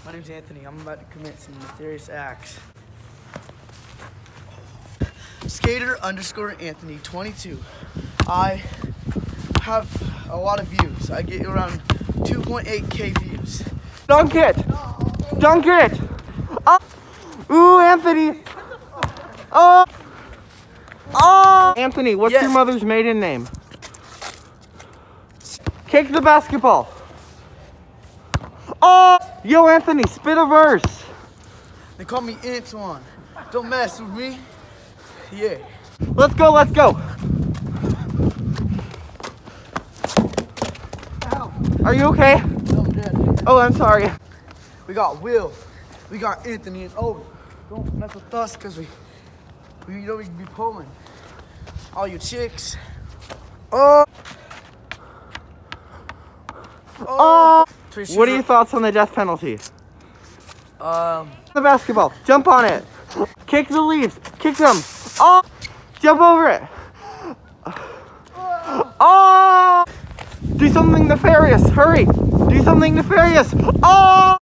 My name's Anthony. I'm about to commit some mysterious acts. Skater_Anthony 22. I have a lot of views. I get around 2.8K views. Dunk it! Dunk it! Oh. Ooh, Anthony! Oh! Oh! Anthony, what's your mother's maiden name? Kick the basketball. Oh! Yo, Anthony, spit a verse. They call me Antoine. Don't mess with me. Yeah. Let's go, let's go. Ow. Are you okay? No, I'm dead. Oh, I'm sorry. We got Will. We got Anthony and Owen. Don't mess with us because we know we can be pulling. All you chicks. Oh. Oh. What are your thoughts on the death penalty? The basketball. Jump on it. Kick the leaves. Kick them. Oh. Jump over it. Oh. Do something nefarious. Hurry. Do something nefarious. Oh.